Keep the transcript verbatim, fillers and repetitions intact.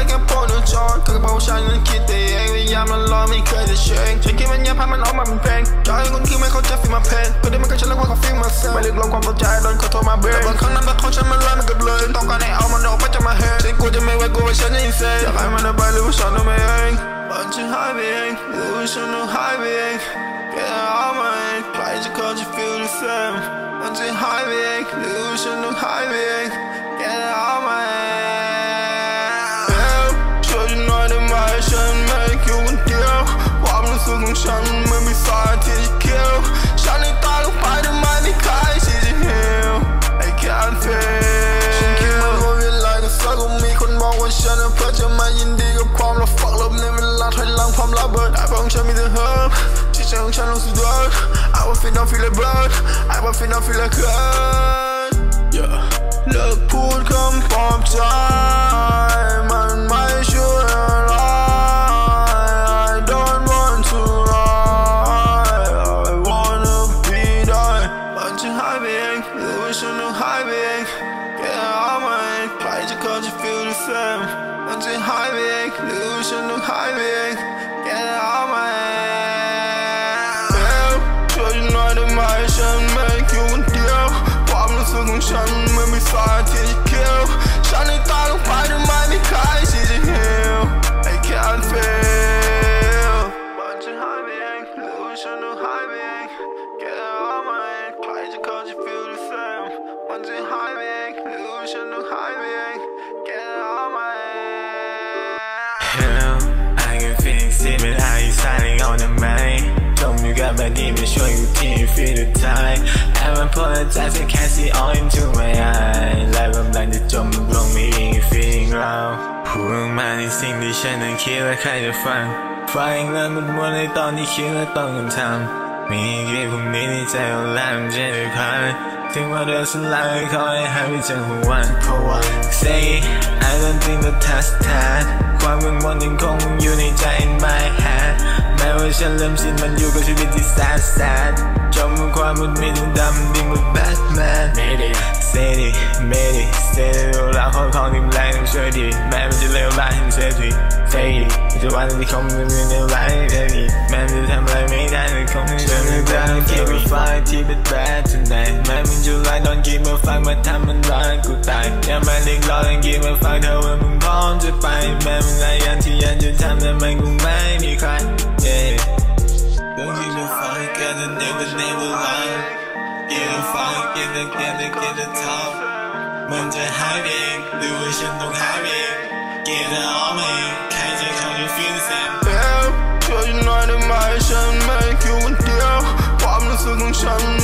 แค่โพสต์จอนก็บอกฉันนั้นคิดแต่เองพยายามละล้อไม่เคยจะเชงฉันคิดมันแย่พามันออกมาเป็นเพลงใจคนคือไม่เข้าใจฟีลมาเพลงก็ได้มันก็ฉันเรียกว่าเขาฟีลมาเซลไม่ลึกลงความเข้าใจโดนเขาโทรมาเบรกบางครั้งนั้นแบบของฉันมันเลยมันกับเลยต้องการให้เอามันออกไปจากมาเฮงฉันกูจะไม่ไว้กูว่าฉันจะอินเซนอยากให้มันเอาไปหรือว่าฉันเอาไม่เองมันจะหายไปเองหรือว่าฉันต้องหายไปเองแค่เอามาเองใครจะเข้าใจ feel the same มันจะหายไปเองหรือว่าฉันต้องหายไปเองแค่เอามาเองช่วยฉันหน่อยได้ไหมฉันไม่อยู่คนเดียวความรู้สึกของฉันไม่มีสายที่จะเคี้ยวฉันในตาลงไปทำไมไม่คล้ายที่จะ heal I can't feel ฉันคิดมาว่าเวลาก็สักคงมีคนมองว่าฉันเพื่อจะมายินดีกับความลับฝักลบในเวลาถอยหลังความลับเบิดไอ้พวกฉันมีแต่เฮิร์บที่ใจของฉันรู้สึกเดิน I want feel not feel like blood I want feel not feel like hurt yeah เลิกพูดคำปลอบใจมันไม่ช่วยอะไร I don't want to lie I wanna be die มันจะหายไปเองหรือว่าฉันต้องหายไปเองแค่เอามาเองใครจะเข้าใจ feel the same มันจะหายไปเองหรือว่าฉันต้องหายไปเองแค่เอามาเองช่วยฉันหน่อยได้ไหมฉันไม่อยู่คนเดียวความรู้สึกของฉันไม่มีสายที่จะเคี้ยวฉันในตาลงไปทำไมไม่คล้ายที่จะ heal I can't feel มันจะหายไปเองหรือว่าฉันต้องหายไปเองแค่เอามาเองใครจะเข้าใจ feel the same มันจะหายไปเองหรือว่าฉันต้องหายไปเองแค่เอามาเอง Hello I can feel it but are you signing on the mind จมอยู่กับแบบนี้ไม่ช่วยอยู่ที่ feel the time แอบมาพูดใจฉันแค่ see all into my eyes และกำลังจะจมลงไม่ยิง feeling เราพูดออกมาในสิ่งที่ฉันนั้นคิดว่าใครจะฟังฟังแล้วมันมัวในตอนที่คิดว่าต้องทำมีแค่พวกนี้ในใจของเราจะได้ผ่านถึงว่าเรื่องสลายขอให้หายไปจากหัววันเพราะว่า say I don't think that that's that ความกังวลยังคงอยู่ในใจ in my head แม้ว่าฉันเริ่มชินมันอยู่กับชีวิตที่ sad sad จมกับความมืดมิดดำดิ่งเหมือน Batman Made it say it made it say it เราขอของที่แรงต้องช่วยดีแม้มันจะเลวร้ายให้เสียที say it จะวันที่คงไม่มีเลวร้ายได้ดีแม้มันจะทำอะไรไม่ได้แต่คงไม่ได้ไม่ได้ keep it fine keep it bad tonight แม้มันจะร้ายตอนกินมาฟังมาทำมันร้ายกูตายอย่ามาเรียกร้องกินมาฟังเธอว่ามึงพร้อมจะไปแม้มันอะไรอย่างที่อยากจะทำแต่มันคงไม่มีใคร yeah don't keep it fine get the never never lie get it fine get the get the get the top มันจะหายเองหรือว่าฉันต้องหายเอง get it all me ใครจะเข้าใจ feel the same ช่วยฉันหน่อยได้ไหมฉันไม่อยู่คนเดียวความรู้สึกของฉัน